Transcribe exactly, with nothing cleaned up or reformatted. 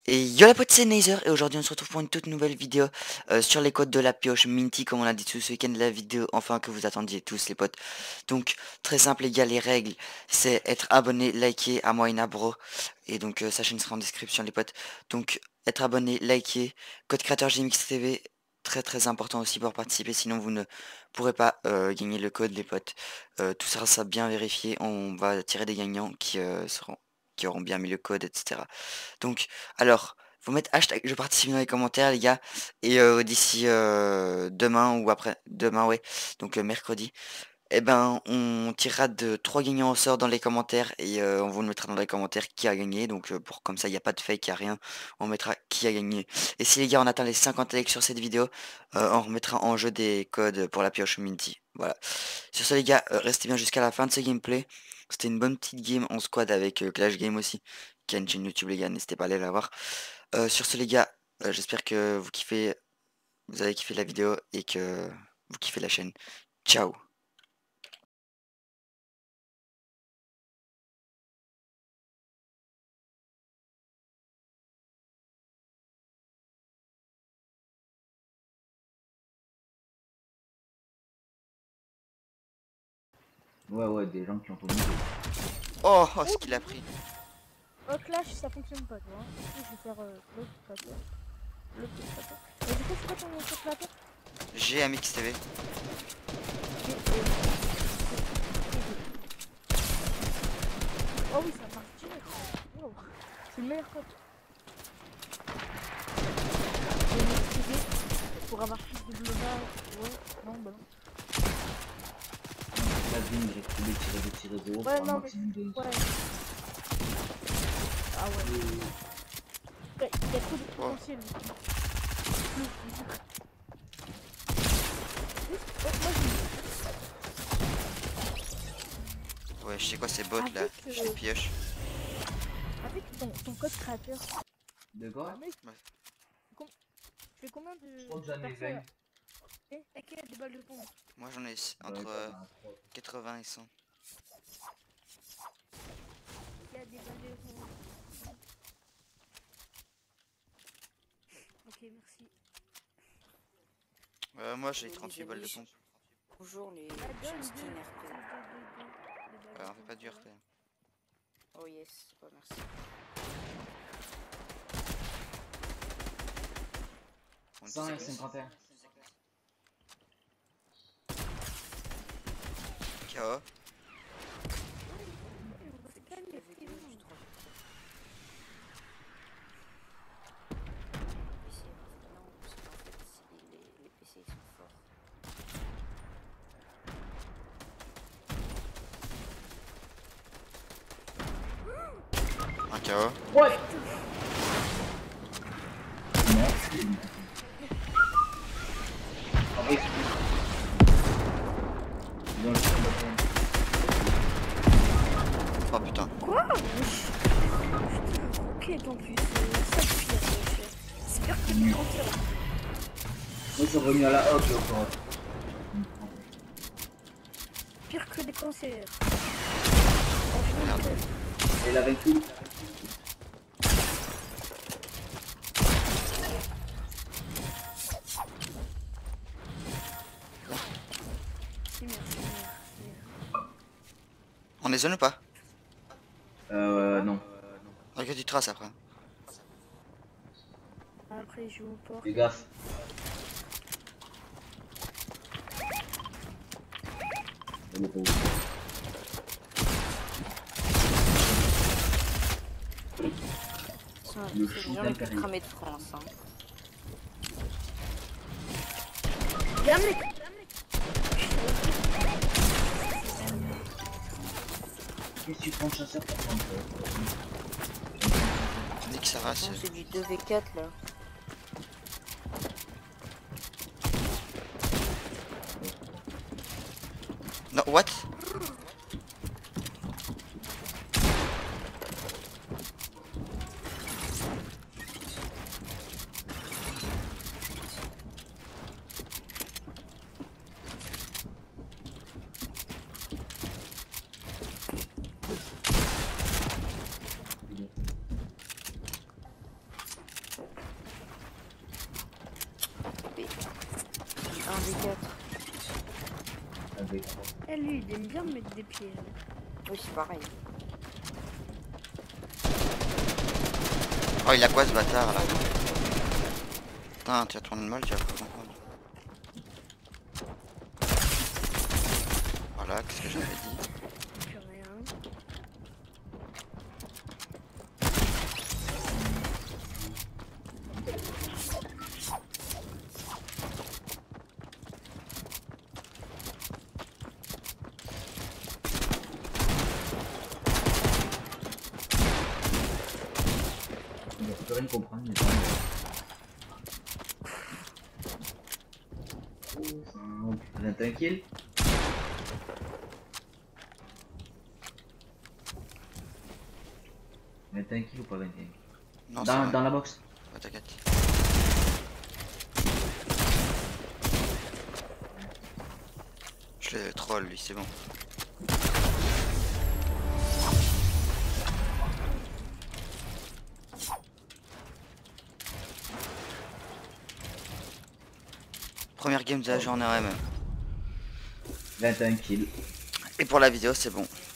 Et yo la pote, c'est Nazer et aujourd'hui on se retrouve pour une toute nouvelle vidéo euh, sur les codes de la pioche Minty comme on l'a dit tout ce week-end de la vidéo, enfin que vous attendiez tous les potes. Donc très simple les gars, les règles c'est être abonné, liker à Moina Bro et donc euh, sa chaîne sera en description les potes. Donc être abonné, liker, code créateur G M X T V, très très important aussi pour participer sinon vous ne pourrez pas euh, gagner le code les potes. Euh, tout ça sera bien vérifié, on va tirer des gagnants qui euh, seront qui auront bien mis le code et cetera. Donc alors, faut mettre hashtag je participe dans les commentaires les gars. Et euh, d'ici euh, demain ou après demain ouais, donc euh, mercredi, eh ben on tirera de trois gagnants au sort dans les commentaires et euh, on vous le mettra dans les commentaires qui a gagné. Donc euh, pour comme ça il n'y a pas de fake, il n'y a rien. On mettra qui a gagné. Et si les gars on atteint les cinquante likes sur cette vidéo, euh, on remettra en jeu des codes pour la pioche Minty. Voilà. Sur ce les gars, euh, restez bien jusqu'à la fin de ce gameplay. C'était une bonne petite game en squad avec euh, Clash Game aussi, qui a une chaîne YouTube les gars, n'hésitez pas à aller la voir. Euh, sur ce les gars, euh, j'espère que vous kiffez, vous avez kiffé la vidéo et que vous kiffez la chaîne. Ciao. Ouais, ouais, des gens qui ont vomi. Oh, oh ce qu'il a pris. Oh, Clash, ça fonctionne pas, toi. Hein. Du coup, je vais faire euh, l'autre créateur. L'autre créateur. Et du coup, c'est quoi ton autre créateur? G M X T V. Oh oui, ça marche direct. Wow. C'est le meilleur code. G M X T V, pour avoir plus de global. Ouais, non, bah non. La vigne, j'ai trouvé tirer deux tirer zéro Ouais, pour un non, maximum de. mais. Ouais. Ah ouais. Ouais, il y a trop de potentiel. Oh, moi, Ouais, je sais quoi ces bots là, Avec, je les euh, pioche. Avec ton, ton code créateur. De quoi? Ah, mec, Ouais. com- tu fais combien de. Je crois que j'en ai vingt. Eh, ok, des balles de pompe. Moi j'en ai entre Ouais, euh, t'en as trois. quatre-vingts et cent. Il y a des balles de pompe. Ok, merci. Euh, moi j'ai Les trente-huit balles de amis, pompe. Bonjour les Ah, j'ai donne un deux. skin R P. Deux, deux, deux, deux. Des balles Ouais, de on fait pas pompe, du ça R P. va. Oh yes, oh merci. On est cent et tous cinquante et un. K O. On va se calmer, La vidéo frérot. du trois. P C, non, parce qu'en fait, il est- les P C ils sont forts. Un K O. Ouais! Non. Ah oui, c'est dans le fond de la pompe. Oh putain. Quoi? Putain, ok, donc plus, euh, ça suffit, wesh. C'est pire que des cancers. Moi, ils sont remis à la hop, là, encore. Pire que des cancers. Merde. Et la vaincu. C'est merde, c'est merde, c'est merde. On est zone ou pas? Euh, non. Regarde tu traces après. Après, je joue au port. Fais gaffe. Elle est pas ouf. C'est Le c'est chou les gens les plus d'impérial. cramés de France. Hein. Y'a mec! Qu'est-ce que tu prends le chasseur pour prendre Nick ça va, c'est. Non, c'est du deux v quatre là. Non, what? V quatre. Avec... Eh lui, il aime bien me mettre des pieds. Oui, c'est pareil. Oh, il a quoi ce bâtard là? Putain, tu as tourné de mal, tu vas pas comprendre. Voilà, qu'est-ce que j'avais dit? Plus rien. On ne peut rien comprendre. Mais... Oh, vingt et un kills. vingt et un kills ou pas vingt et un? Non, Dans, c'est dans la box. Ouais, t'inquiète. Je le troll lui, c'est bon. Première game de la journée même. vingt et un kills. Et pour la vidéo, c'est bon.